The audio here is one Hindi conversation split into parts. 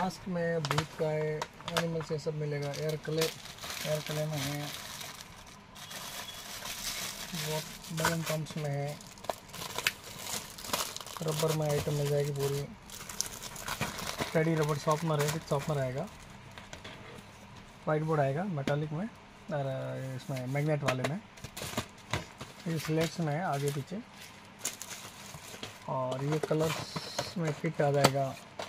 मास्क में भूत का है, एनिमल से सब मिलेगा। एयर क्ले में है, बलून पंप्स में है, रबर में आइटम मिल जाएगी पूरी। स्टडी रबर शॉर्पनर है, विथ शॉर्पनर आएगा। वाइट बोर्ड आएगा मेटालिक में, और इसमें मैग्नेट वाले में। ये स्लेट्स में है आगे पीछे। और ये कलर्स में किट आ जाएगा,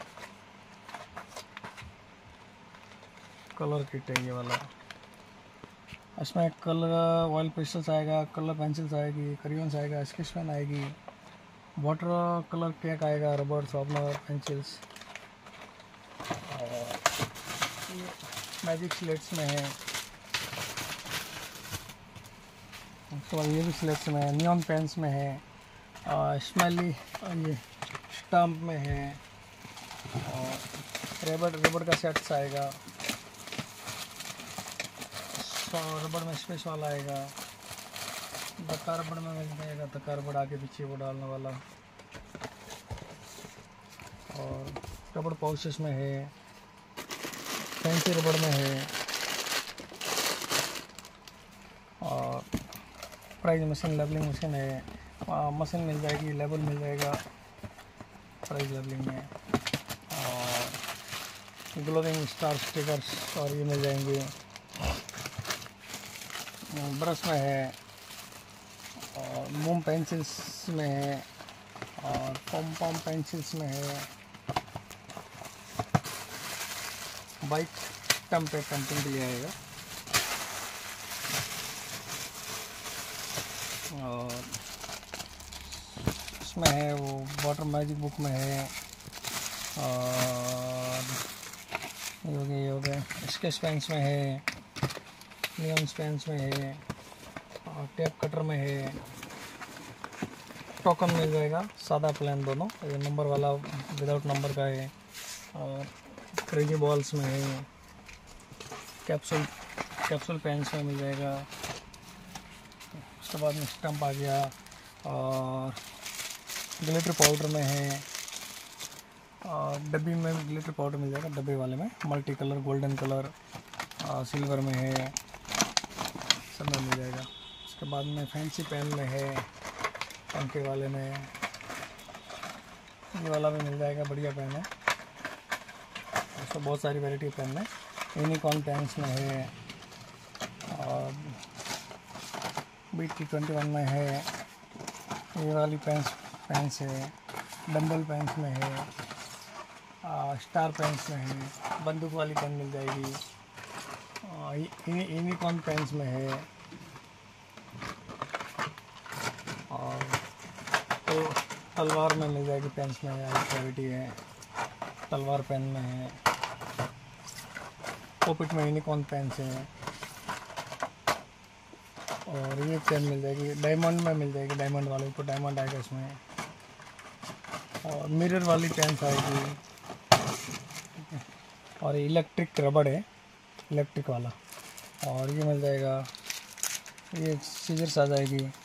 कलर किट है ये वाला। इसमें कलर ऑयल पेस्टल्स आएगा, कलर पेंसिल्स आएगी, क्रेयॉन्स आएगा, स्केच पेन आएगी, वाटर कलर केक आएगा, रबर शॉर्पनर, पेंसिल्स। और ये मैजिक स्लेट्स में है। उसके बाद ये भी स्लेट्स में है, नियॉन पेन्स में है, स्मेली ये स्टम्प में है। और रबर का सेट्स आएगा। रबर में स्पेस वाला आएगा, धक्का रबर में मिल जाएगा, धक्का रबर आगे पीछे वो डालने वाला। और रबर पाउचेस में है, फैंसी रबर में है। और प्राइस मशीन, लेबलिंग मशीन है, मशीन मिल जाएगी, लेबल मिल जाएगा प्राइस लेबलिंग में। और ग्लोविंग स्टार स्टिकर्स और ये मिल जाएंगे। ब्रश में है, और मोम पेंसिल्स में है, और पॉम पेंसिल्स में है। बाइक टम्पिंग के लिए आएगा। और इसमें है वो वाटर मैजिक बुक में है। और ये हो गए स्केच पेन्स में है, नियॉन पेन्स में है, और टेप कटर में है। टोकन मिल जाएगा, सादा प्लान दोनों, ये नंबर वाला विदाउट नंबर का है। और क्रेजी बॉल्स में है, कैप्सूल पेन्स में मिल जाएगा। उसके बाद में स्टम्प आ गया। और ग्लिटर पाउडर में है, और डब्बी में ग्लिटर पाउडर मिल जाएगा, डब्बे वाले में multi colour, golden colour, silver में है, सब में मिल जाएगा। उसके बाद में फैंसी पेन में है, पंखे वाले में ये वाला भी मिल जाएगा, बढ़िया पेन है। उसमें बहुत सारी वैरायटी पेन है। यूनिकॉर्न पेन्स में है, और BT 21 में है, ये वाली पेन्स है। डम्बल पेन्स में है, स्टार पेन्स में है, बंदूक वाली पेन मिल जाएगी। यूनिकॉर्न पेन्स में है। और तो तलवार में मिल जाएगी, पेन्स में क्वालिटी है, तलवार पेन में है। पॉकेट में यूनिकॉर्न पेन्स है। और ये पेन मिल जाएगी, डायमंड में मिल जाएगी, डायमंड वाले ऊपर डायमंड आएगा इसमें। और मिरर वाली पेन्स आएगी। और इलेक्ट्रिक रबड़ है, इलेक्ट्रिक वाला। और ये मिल जाएगा, ये सीजर्स आ जाएगी।